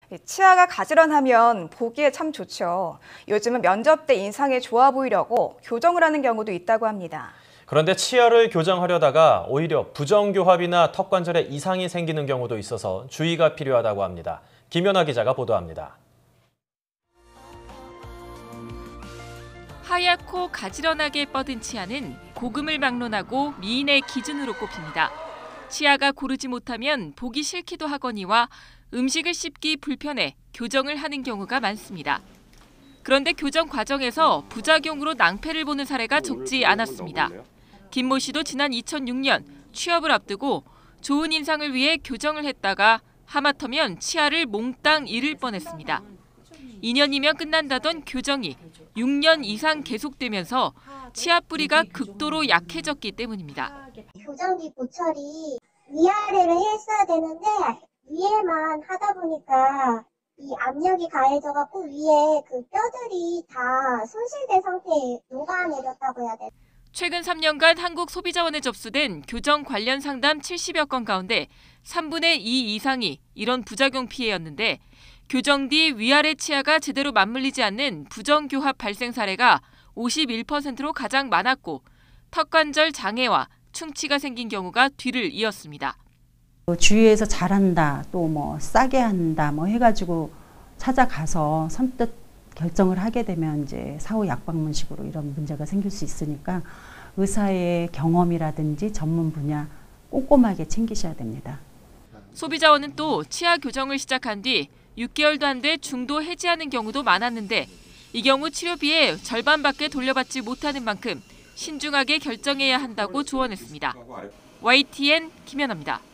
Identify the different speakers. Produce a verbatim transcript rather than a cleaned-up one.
Speaker 1: 치아가 가지런하면 보기에 참 좋죠. 요즘은 면접 때 인상에 좋아 보이려고 교정을 하는 경우도 있다고 합니다.
Speaker 2: 그런데 치아를 교정하려다가 오히려 부정교합이나 턱관절에 이상이 생기는 경우도 있어서 주의가 필요하다고 합니다. 김연아 기자가 보도합니다.
Speaker 3: 하얗고 가지런하게 뻗은 치아는 고금을 막론하고 미인의 기준으로 꼽힙니다. 치아가 고르지 못하면 보기 싫기도 하거니와 음식을 씹기 불편해 교정을 하는 경우가 많습니다. 그런데 교정 과정에서 부작용으로 낭패를 보는 사례가 적지 않았습니다. 김모 씨도 지난 이천육 년 취업을 앞두고 좋은 인상을 위해 교정을 했다가 하마터면 치아를 몽땅 잃을 뻔했습니다. 이 년이면 끝난다던 교정이 육 년 이상 계속되면서 치아 뿌리가 극도로 약해졌기 때문입니다.
Speaker 4: 교정기 고철이 위아래를 했어야 되는데 위에만 하다 보니까 이 압력이 가해져갖고 위에 그 뼈들이 다 손실된 상태에 녹아내렸다고 해야 돼.
Speaker 3: 최근 삼 년간 한국 소비자원에 접수된 교정 관련 상담 칠십여 건 가운데 삼분의 이 이상이 이런 부작용 피해였는데 교정 뒤 위아래 치아가 제대로 맞물리지 않는 부정교합 발생 사례가 오십일 퍼센트로 가장 많았고 턱관절 장애와 충치가 생긴 경우가 뒤를 이었습니다.
Speaker 5: 주위에서 잘한다, 또 뭐 싸게 한다, 뭐 해가지고 찾아가서 선뜻 결정을 하게 되면 이제 사후 약방문식으로 이런 문제가 생길 수 있으니까 의사의 경험이라든지 전문 분야 꼼꼼하게 챙기셔야 됩니다.
Speaker 3: 소비자원은 또 치아 교정을 시작한 뒤 육 개월도 안 돼 중도 해지하는 경우도 많았는데 이 경우 치료비의 절반밖에 돌려받지 못하는 만큼 신중하게 결정해야 한다고 조언했습니다. 와이티엔 김연아입니다.